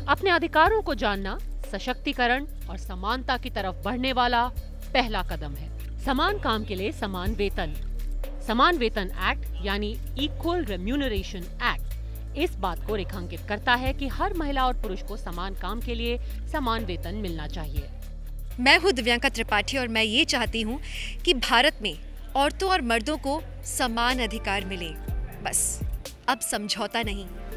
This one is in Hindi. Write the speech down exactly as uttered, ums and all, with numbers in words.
अपने अधिकारों को जानना सशक्तिकरण और समानता की तरफ बढ़ने वाला पहला कदम है। समान काम के लिए समान वेतन। समान वेतन एक्ट यानी इक्वल रेम्यूनरेशन एक्ट इस बात को रेखांकित करता है कि हर महिला और पुरुष को समान काम के लिए समान वेतन मिलना चाहिए। मैं हूँ दिव्यांका त्रिपाठी और मैं ये चाहती हूँ कि भारत में औरतों और मर्दों को समान अधिकार मिले। बस अब समझौता नहीं।